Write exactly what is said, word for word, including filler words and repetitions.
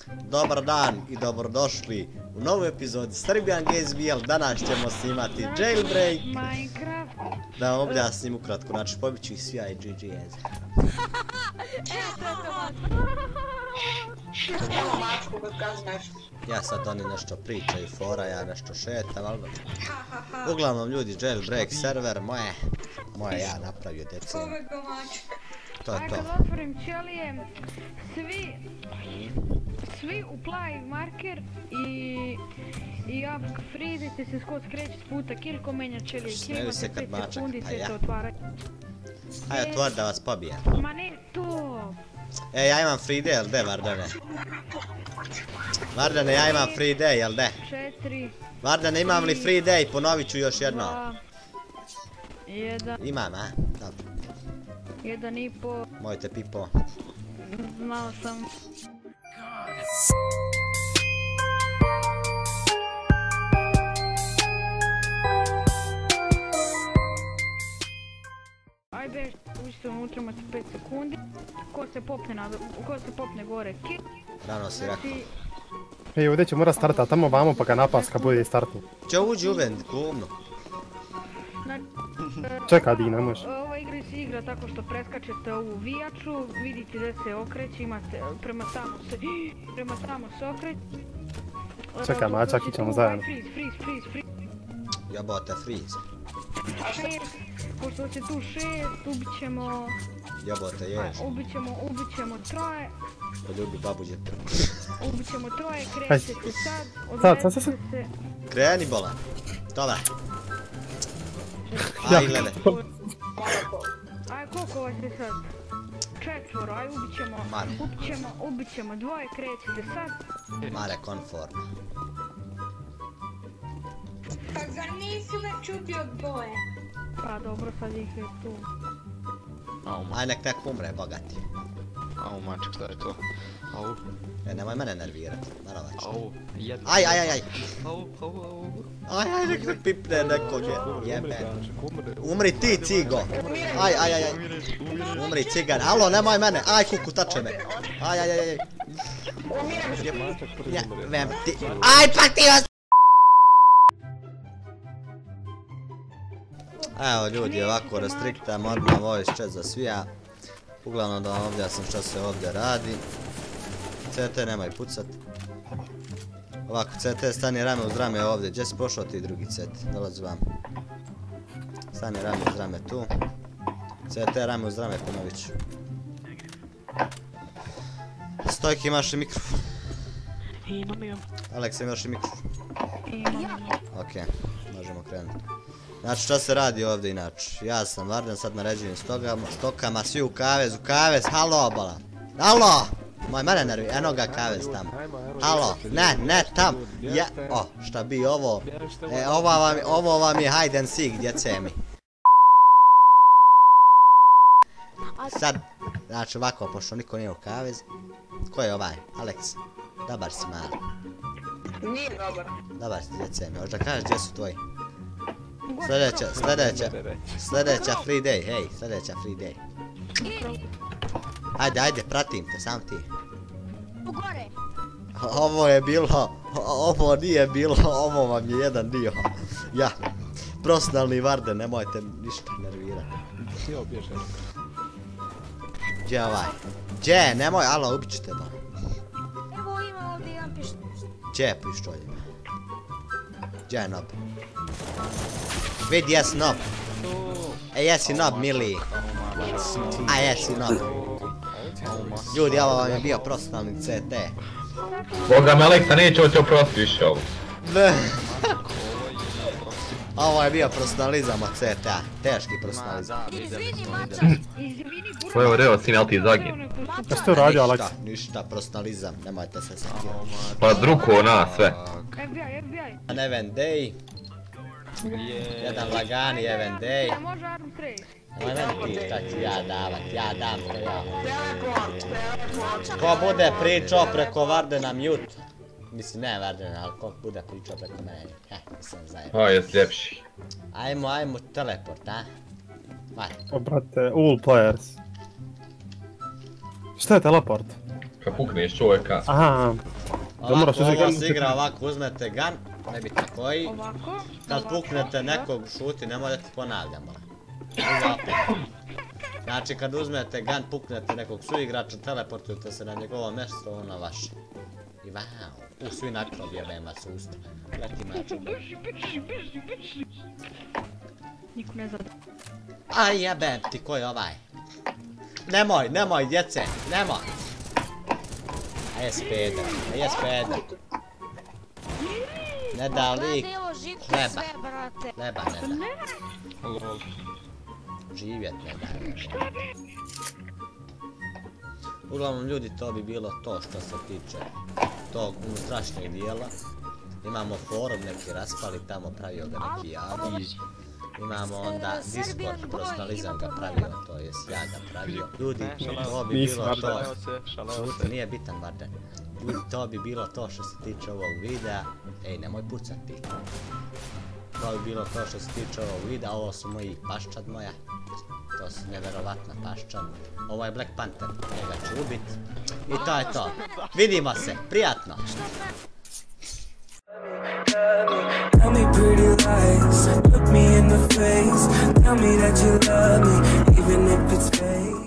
Dobar dan i dobrodošli u novu epizodu Serbian Games B L. Danas ćemo snimati Jailbreak. Da vam objasnim ukratko, znači pobit ću ih svi, a i G G S. Ja sad oni nešto pričaju, fora, ja nešto šetam, ali... Uglavnom ljudi, Jailbreak server, moje, moje ja napravio deceniju. To je to. Kad otvorim ćelije, svi, svi u play marker i i ako frizite se skod skreći s puta kill ko menja ćelije, kill imate pet sekundi se to otvara. Ajde, otvori da vas pobijem. Ma ne to! E, ja imam free day, jel de, Vardane? Vardane, ja imam free day, jel de? Četiri. Vardane, imam li free day? Ponovit ću još jedno. Dva. Jedan. Imam, a? Dobro. Jedan i po. Mojte pipo. Znao sam. Ajde, uđite unutra, imate pet sekundi. Ko se popne, na, ko se popne gore, kill. Rano si rekao. Ej, ovdje će mora starta tamo vamo pa ga napas kad bude startnu. Če uđi uven, kumnu. Čekaj, Di, ne može. Ova igra se igra tako što preskačete ovu vijaču, vidite da se okreće, imate prema tamo se, prema tamo se okreće. Čekaj, mačak, ićemo zajedno. Freeze, freeze, freeze, freeze. Jebote, freeze. Šest, pošto će tu šest, ubit ćemo... Jebote, ješ. Ubit ćemo, ubit ćemo troje. Poljubi babu djetu. Ubit ćemo troje, krećete se sad, Sad, sad, sad, sad. odvredite se. Kreni, bola. Dobar. Aj, gledaj. Aj, koliko vas je sad? Četvoro, aj ubit ćemo, Mare. ubit ćemo, ubit ćemo dvoje, krećete sad. Mare, konform. Pa zar nisi već ubio dvoje? Pa dobro, sad ih je tu. Aj, nek nek umre, bogati. Au, maček, šta je to? Au. E, nemoj mene nervirati, naravać. Au, jedno. Aj, aj, aj, aj. Au, au, au. Aj, aj, nek ne pipne nekog je. Jebe. Umri ti, cigo. Aj, aj, aj, aj. Umri, cigan. Alo, nemoj mene. Aj, kuku, tače me. Aj, aj, aj, aj. Jebem ti. Aj, pak ti vas. Evo ljudi, ovako restriktam odmah voice chat za svija. Uglavnom da vam objasnim što se ovdje radi. C T nemoj pucat. Ovako, C T stani rame uz rame ovdje. Gdje si pošao ti drugi C T? Dolazi vam. Stani rame uz rame tu. C T rame uz rame, ponovit ću. Stojki, imaš li mikrofon? Imam, imam. Aleksa, imaš li mikrofon? Imam. Ok, možemo krenuti. Znači što se radi ovdje inače? Ja sam Vardan, sad naređujem stokama, svi u kavez, u kavez, halo obala. Halo! Moj mene nervi, eno ga kavez tamo. Halo, ne, ne, tam. Ja, o, šta bi ovo? E, ovo vam, ovo vam je hide and seek, djece mi. Sad, znači ovako, pošto niko nije u kavez. Ko je ovaj? Aleks? Dobar si mali. Nije dobar. Dobar si djece mi, hoće da kažeš gdje su tvoji? Sljedeća, sljedeća, sljedeća free day, hej, sljedeća free day. Ajde, ajde, pratim te, sam ti. Gore. Ovo je bilo, ovo nije bilo, ovo vam je jedan dio. Ja, profesionalni Varden, nemojte ništa nervirati. Gdje je ovaj? Gdje, nemoj, alo, ubit ću te ba. Evo ima ovdje jedan pištolj. Gdje je pištoljima? Gdje je nob? Vidi, jes nob. E, jesi nob, mili. A, jesi nob. Ljudi, ovo vam je bio profesionalni C T. Boga me, Aleksa, neće ovo te oprosti više ovo. Ne. Ovo je bio profesionalizam od C T A. Teški profesionalizam. Izvini, mačak. Sve je reo, sin, ali ti zagin. Šta ste uradio, Aleks? Ništa, ništa, profesionalizam, nemojte se sakirati. Pa druko na sve. F B I, F B I. An event day. Jedan lagani event day. Ne može arm trace. Nemoj meni ti šta ću ja davat, ja dam to ja. Ko bude pričao preko Vardena mute. Mislim, ne Vardena, ali ko bude pričao preko mene. Heh, mislim zajedno. O, jes ljepši. Ajmo, ajmo teleport, a? Vaj. O, brate, all players. Šta je teleport? Kad pukneš čovjeka. Aha. Da moraš Ovako, ovo uzeti se gun. igra ovako, uzmete gun, nebitno koji. Ovako. Kad ovako, puknete da. nekog šuti, ne morate ponavljamo. Uzapet. Znači kad uzmete gun, puknete nekog suigrača, teleportujete se na njegovo mjesto, on na vaše. I wow, u svi nakrov jebema sustav. Leti mačo. Brži, brži, brži, brži. Niko ne zna. Aj jebem ti, ko je ovaj? Nemoj, nemoj djece, nemoj. A je speder, a je speder. Ne da lik, Gledaj, evo žitko hleba. sve, brate. hleba ne da. Lol. Živjet ne da. Uglavnom ljudi, to bi bilo to što se tiče tog unutrašnjeg dijela. Imamo forum neki raspali, tamo pravio ga neki Jado. Imamo onda Discord, personalizam ga pravio, to jest ja ga pravio. Ljudi, to bi Nisi bilo Vardan. to. Šaleo se, šaleo Šuti, se. nije bitan Vardan. Ljudi, to bi bilo to što se tiče ovog videa. Ej, nemoj pucati. To bi bilo to što se tiče ovog videa, ovo su moji paščad moja. To su nevjerovatna paščad. Ovo je Black Panther, njega ću ubit. I to je to. Vidimo se, prijatno. Tell me pretty lies, look me in the face. Tell me that you love me, even if it's fake.